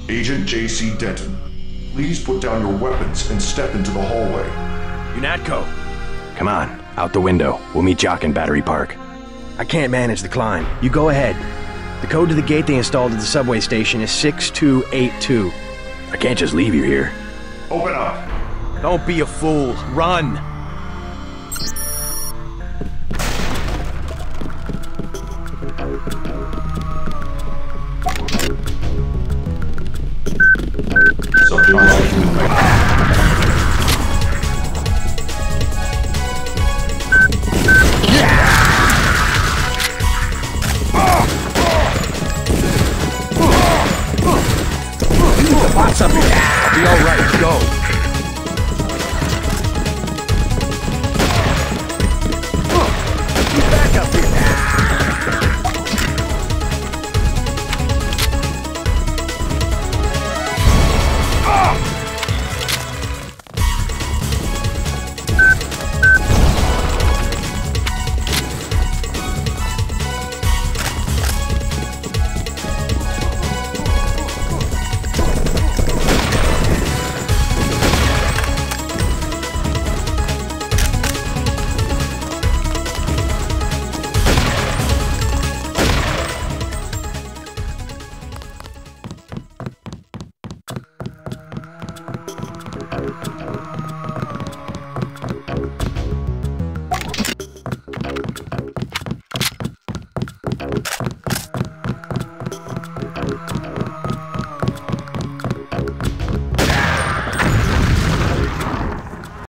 Agent JC.Denton, please put down your weapons and step into the hallway. UNATCO. Come on, out the window. We'll meet Jock in Battery Park. I can't manage the climb. You go ahead. The code to the gate they installed at the subway station is 6282. I can't just leave you here. Open up! Don't be a fool. Run! Subject lost movement. What's up here? I'll be alright. Go.